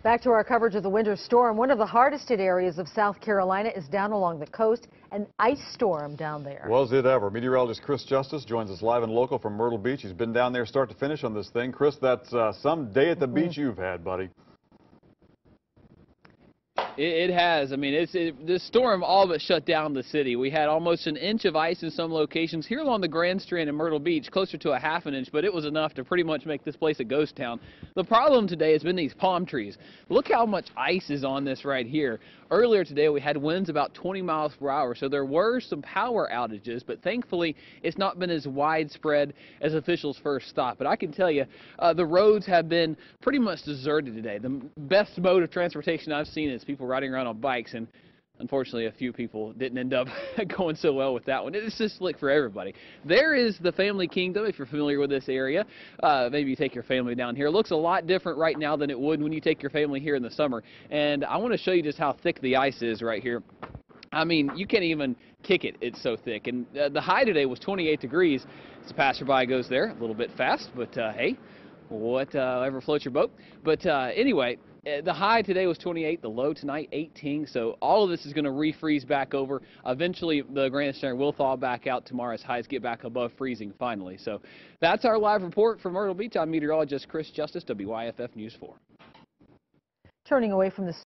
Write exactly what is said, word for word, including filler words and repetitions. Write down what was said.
Back to our coverage of the winter storm. One of the hardest hit areas of South Carolina is down along the coast. An ice storm down there. Was it ever? Meteorologist Chris Justice joins us live and local from Myrtle Beach. He's been down there start to finish on this thing. Chris, that's uh, some day at the mm-hmm. beach you've had, buddy. It, it has. I mean, it's it, this storm all but shut down the city. We had almost an inch of ice in some locations here along the Grand Strand in Myrtle Beach, closer to a half an inch, but it was enough to pretty much make this place a ghost town. The problem today has been these palm trees. Look how much ice is on this right here. Earlier today, we had winds about twenty miles per hour, so there were some power outages, but thankfully, it's not been as widespread as officials first thought. But I can tell you, uh, the roads have been pretty much deserted today. The best mode of transportation I've seen is people riding around on bikes, and unfortunately, a few people didn't end up going so well with that one. It's just slick for everybody. There is the Family Kingdom, if you're familiar with this area. Uh, maybe you take your family down here. It looks a lot different right now than it would when you take your family here in the summer. And I want to show you just how thick the ice is right here. I mean, you can't even kick it. It's so thick. And uh, the high today was twenty-eight degrees. As the passerby goes there, a little bit fast, but uh, hey, whatever floats your boat. But uh, anyway, the high today was twenty-eight, the low tonight eighteen, so all of this is going to refreeze back over. Eventually, the Grand Strand will thaw back out tomorrow as highs get back above freezing finally. So that's our live report from Myrtle Beach. I'm meteorologist Chris Justice, W Y F F News four. Turning away from the